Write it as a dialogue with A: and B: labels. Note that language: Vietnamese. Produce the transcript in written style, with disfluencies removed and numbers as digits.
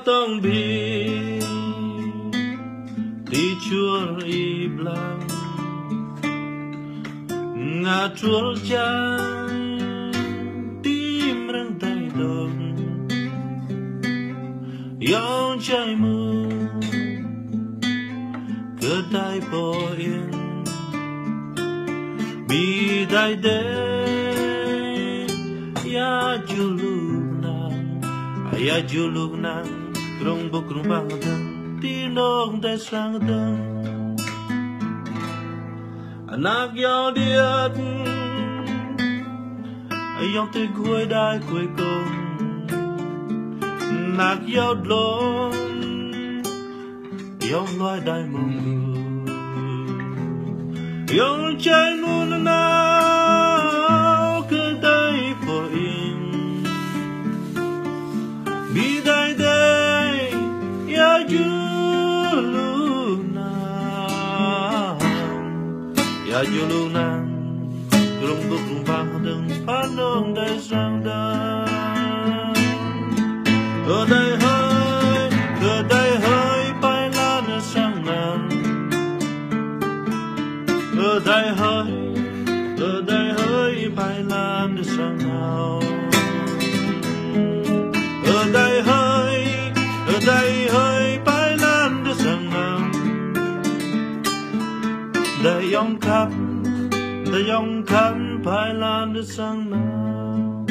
A: tông bi đi chua y blang ngã chua chan tim răng tay đồng yong trái mưa cơ tay bò yên bi đại đế ya juluk nang krong bok krong bang dang tinong tay sang dang anak yao diat ayong tay cuối đai cuối cùng nạc yao lom yong loài đai mong yong trái luôn nào cơ tay phổ in bi dai dai ya julunang krong bok krong bang dang panong dai sang dang cơ đai hơi bay lan ở sang nam cơ đai hơi bay lan ở sang nào cơ đai hơi bay lan ở sang nào đại yong khắp bay lan ở sang nào